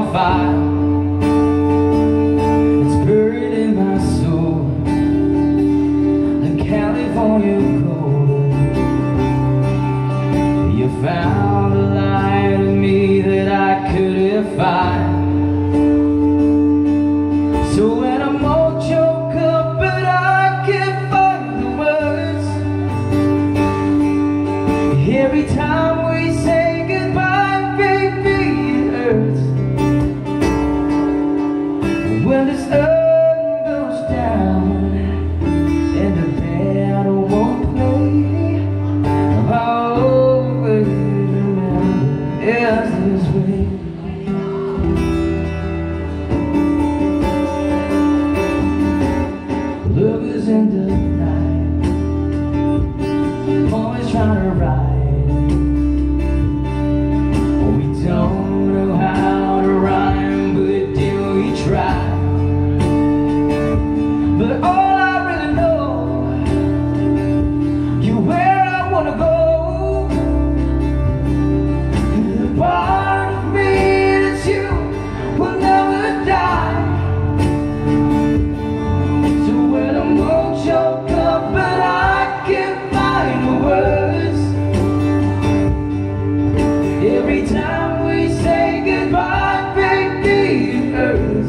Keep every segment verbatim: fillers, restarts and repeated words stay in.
on fire. It's buried in my soul, like California gold. You found a light in me that I couldn't find. So when I'm all choked up but I can't find the words, every time we say goodbye, baby, it hurts. When the sun goes down and the band won't play, I'll always remember it's this way. Lovers in the night, always trying to ride. We don't know how to rhyme, but do we try? But all I really know, you're where I wanna go. The part of me that's you will never die. So when I'm all choked up but I can't find the words, every time we say goodbye, baby, it hurts.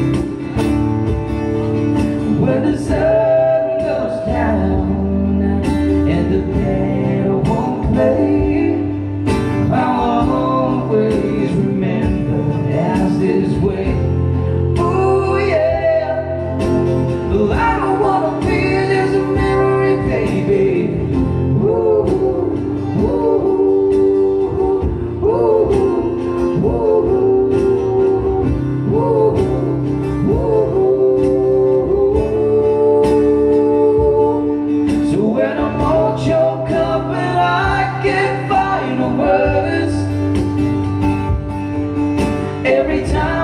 When the sun goes down and the band won't play, I'll always remember as this way. Ooh yeah, well, I don't wanna be just a memory, baby. Ooh, ooh, ooh, ooh, ooh, ooh, ooh. So when I'm all choked up and I can't find the words, every time